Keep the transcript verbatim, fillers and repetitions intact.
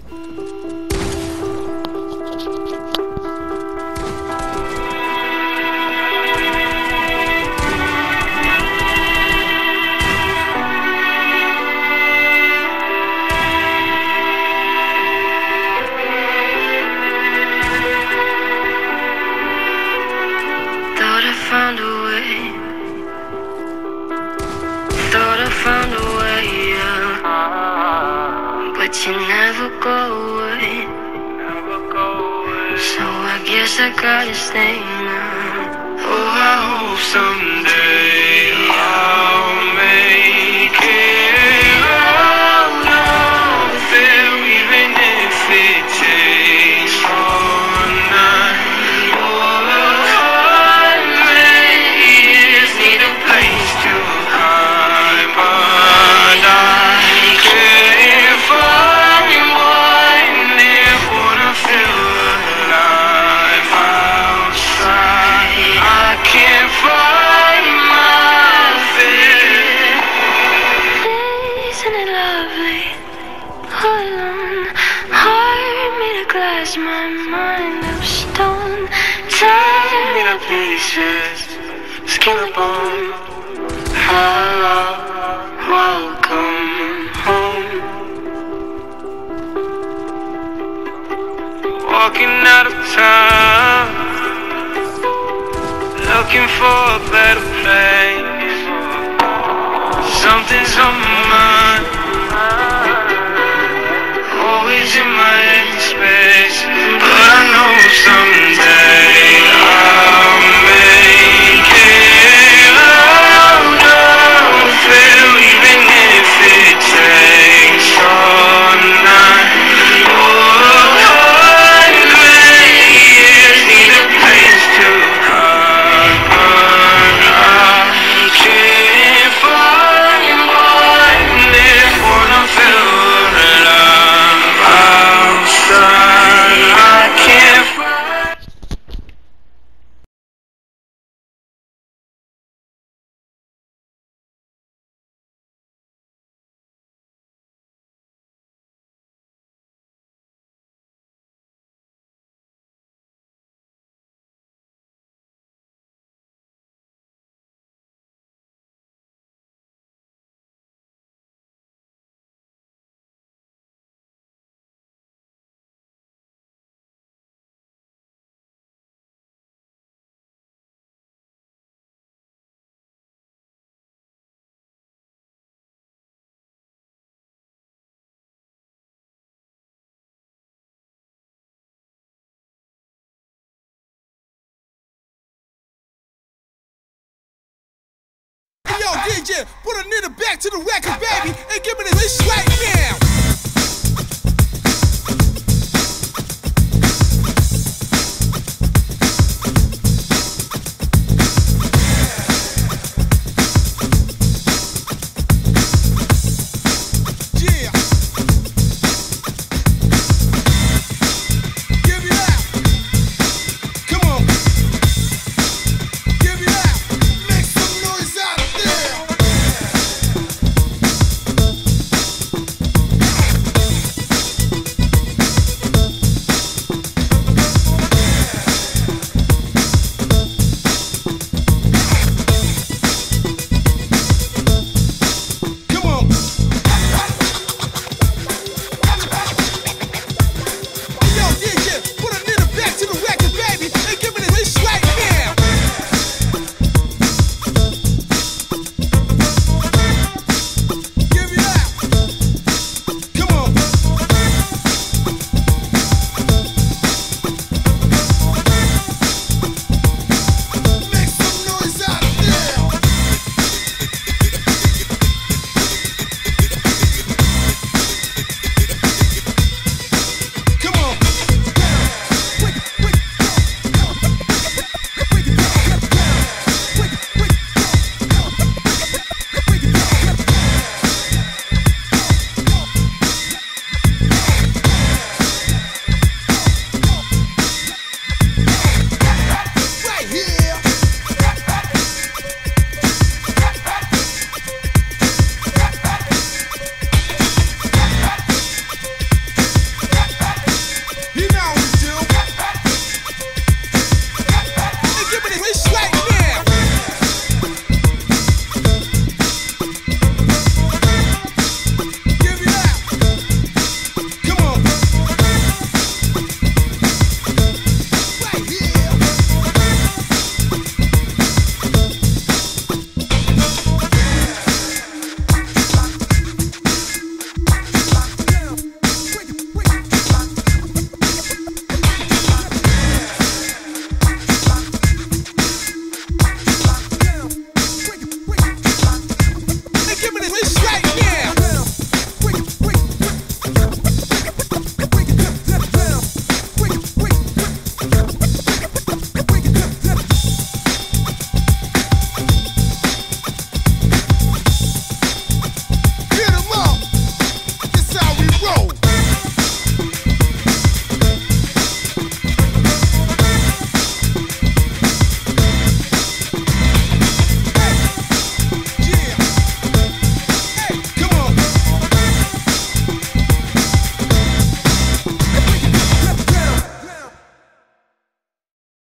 Found a way, thought I found a way, yeah. But you never go away, so I guess I gotta stay now. Oh, I hope someday I'll make it out of there, even if it takes all night. My mind of stone, tear me to pieces, skin and bone. Hello, welcome home. Walking out of time, looking for a better place. Something's on my mind, always in my head space. But I know someday I'll make it out of there, even if it takes all night. Oh, hundred years, need a place to hide, but I can't find one there when I feel alive outside. I can't find. Yo, D J, put a nigga back to the record, baby, and give me this.